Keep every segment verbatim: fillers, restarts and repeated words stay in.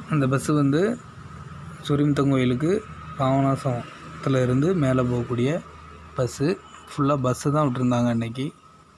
அந்த பஸ்ஸு வந்து சொரிமுத்தம் கோயிலுக்கு பாபநாசத்தில் இருந்து மேலே போகக்கூடிய பஸ்ஸு. ஃபுல்லாக பஸ்ஸு தான் விட்டுருந்தாங்க அன்றைக்கி.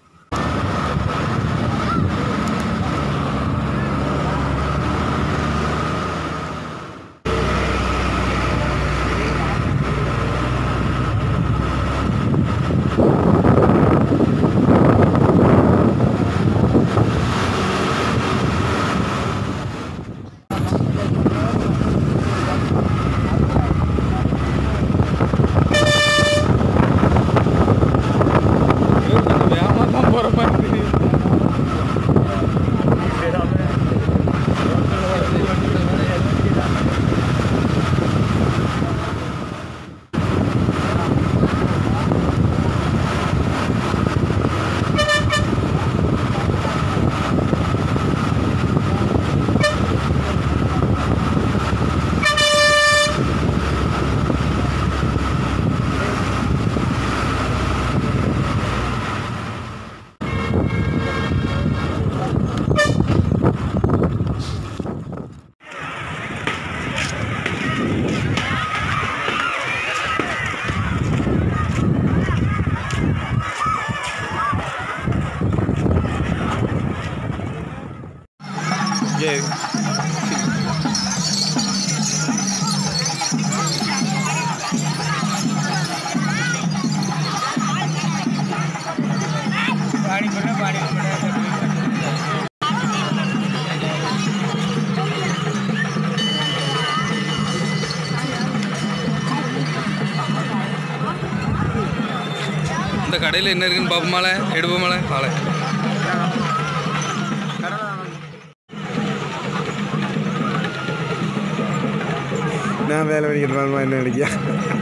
Yeah. இந்த கடையில் என்ன இருக்குன்னு பார்ப்போமால எடுப்போமால வாழை. நான் வேலை பண்ணிக்கிறேன் என்ன நினைக்கியா?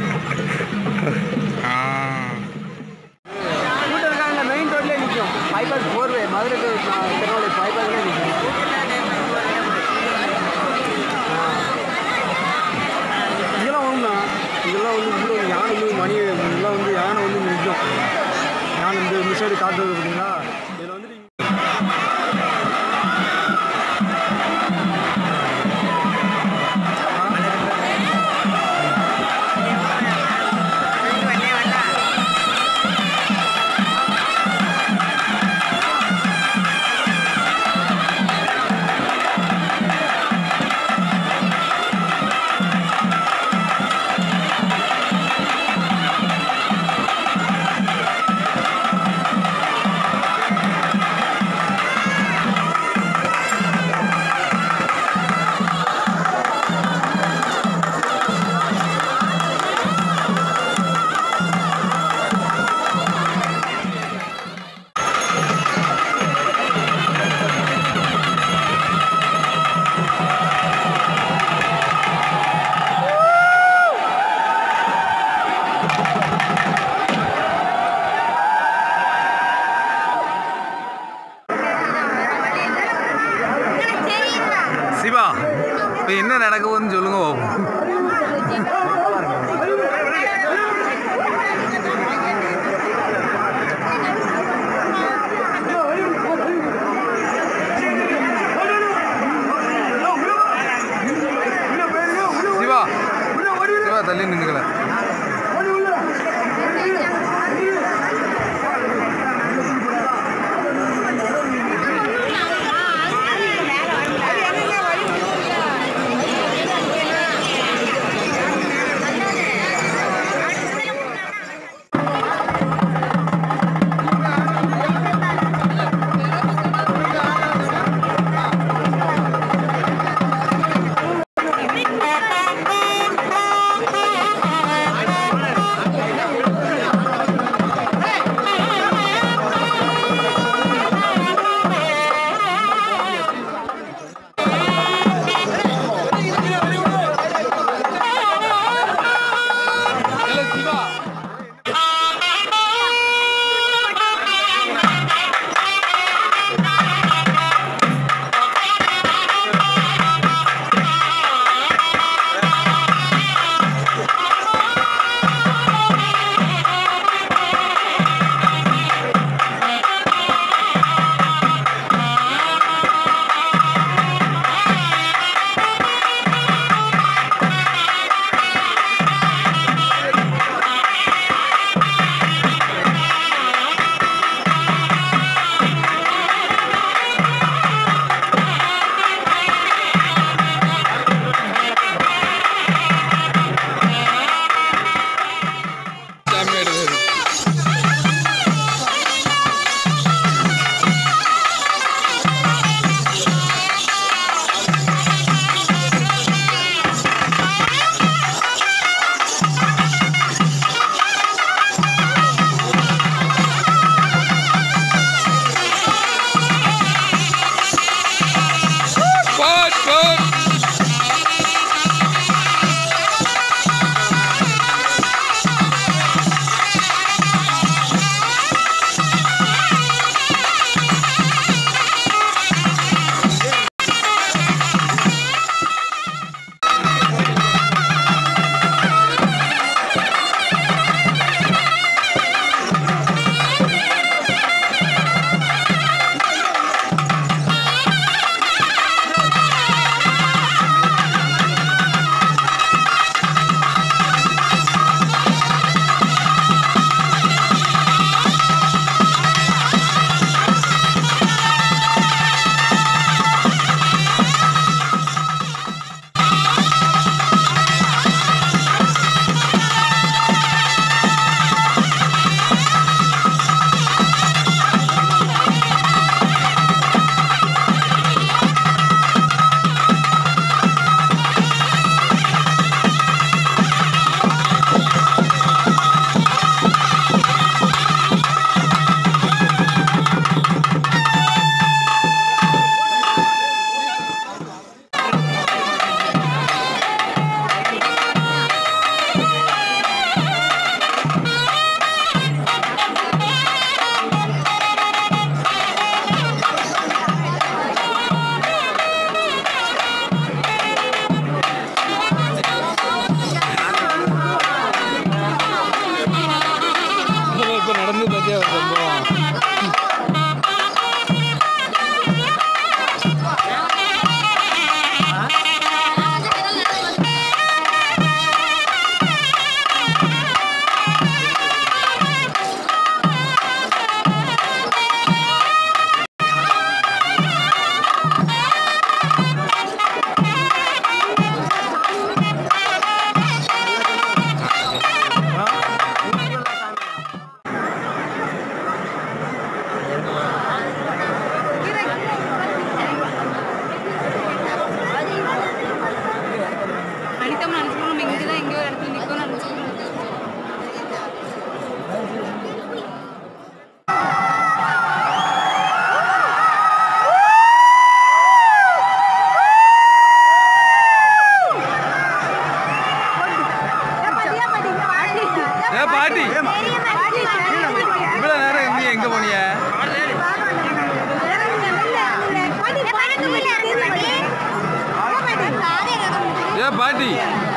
மெயின் ரோட்லேயே நிற்கும். பைபாஸ் போர்வே மதுரை திருநெல்வேலி பைபாஸ்லேயே நிற்கும். இதெல்லாம் ஒன்றுண்ணா, இதெல்லாம் வந்து இவ்வளோ யானை வந்து மணி இதெல்லாம் வந்து யானை வந்து நிற்கும். யானை இந்த மிஷாடி காட்டுறது பார்த்தீங்களா? இதில் வந்துட்டு சிவா இப்போ என்ன நடக்க போகுதுன்னு சொல்லுங்க பாப்போம். சிவா சிவா தள்ளி நின்றுக்கல. பாட்டி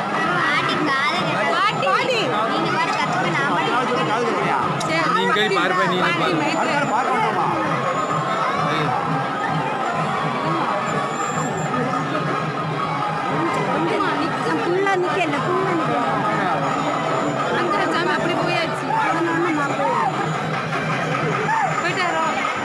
நீங்க கை பார்ப்பா நீ அப்படி போயாச்சு போயிட்டாரோ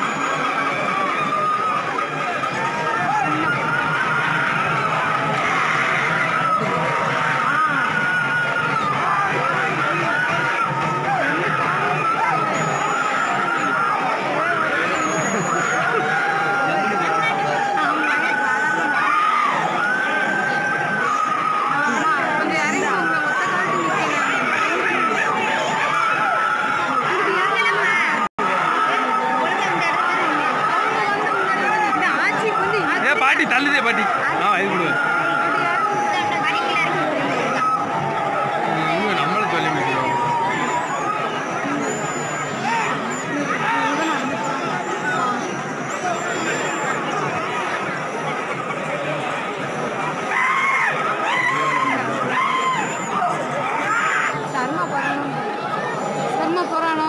பாட்டி தள்ளுதே பாட்டி ஆ இது கொடுவேன் நம்மளும் சொல்லி முடிக்கிறோம் சர்மா போறானோ சர்மா போறானோ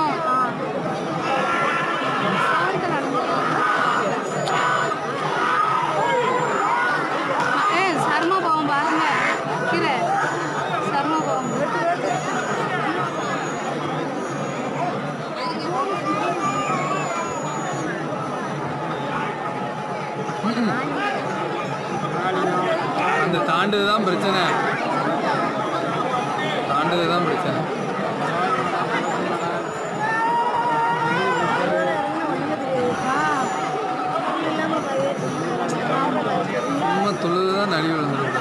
சர்மா போவோம் பாருங்க கீரை சர்மா போவோம் அந்த தாண்டது தான் பிரச்சனை தாண்டது தான் பிரச்சனை சும்மா தொழுது தான் நடி விழுந்துருக்கு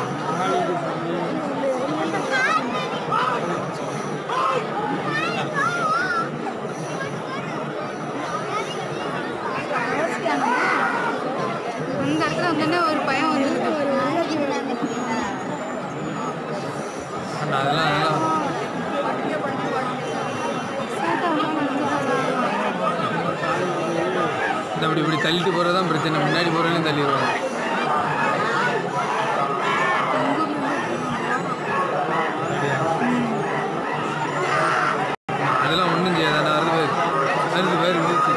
அந்த இடத்துல வந்து ஒரு பயம் வந்துருக்கு அதெல்லாம் அதெல்லாம் இந்த இப்படி இப்படி தள்ளிட்டு போகிறது தான் பிரச்சனை முன்னாடி போகிறேன்னு தள்ளிடுவாங்க அதெல்லாம் ஒன்றும் செய்யாது ஆனால் அறுபது அறுபது பேர் இருந்துச்சு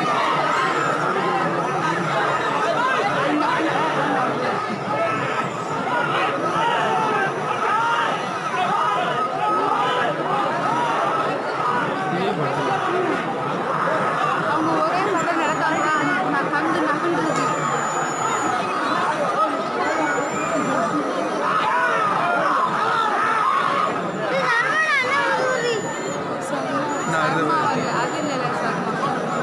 அவங்க ஒரே மட்டும் நடக்காங்க நான் கண்டு நகர்ந்து அது இல்லை சர்மா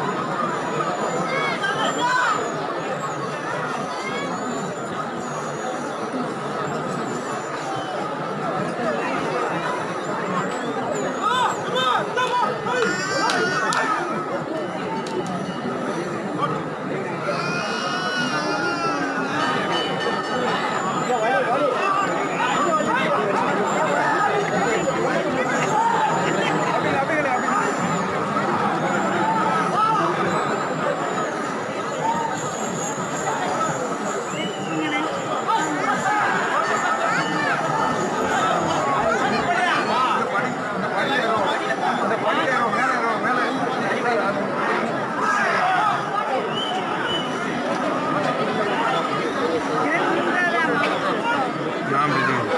நான் பிரச்சனை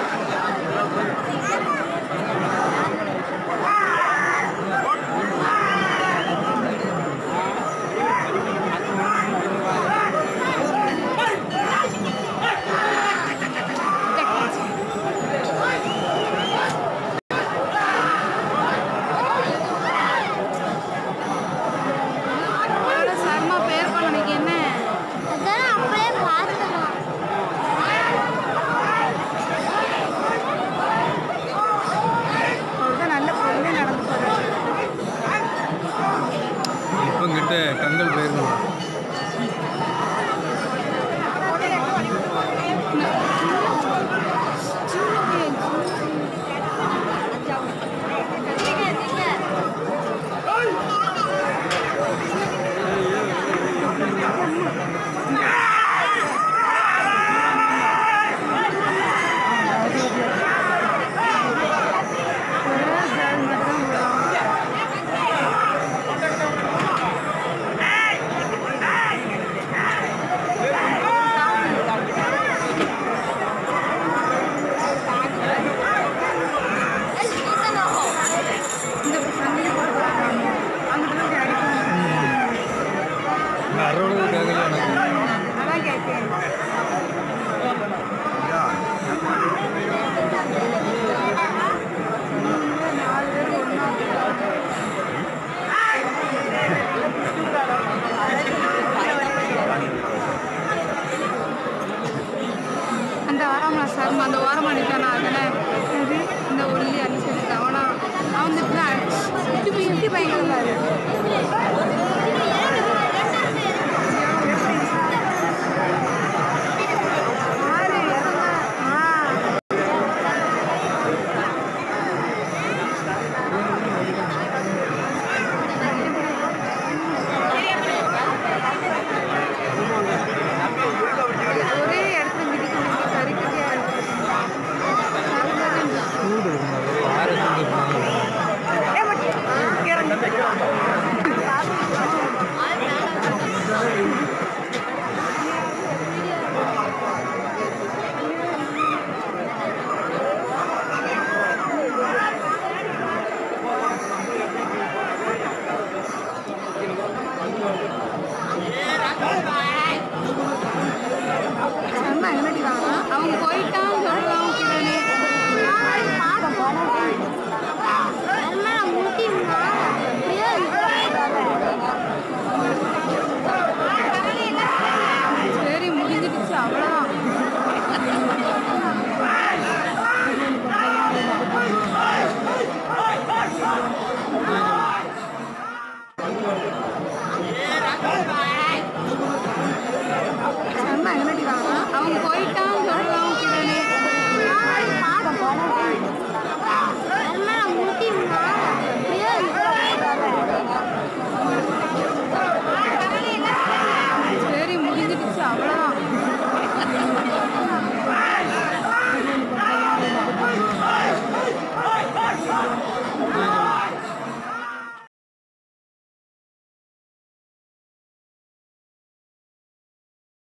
சர்மா பேர் பண்ண என்ன அதான் அப்படியே பார்த்துக்கலாம் ஆறாம் கிளாஸ் சார் அந்த ஓரமாக நிற்கானா அதனை அது இந்த ஒல்லி அடிச்சு அவனா அவன் திட்டு திட்டு பயங்கரம்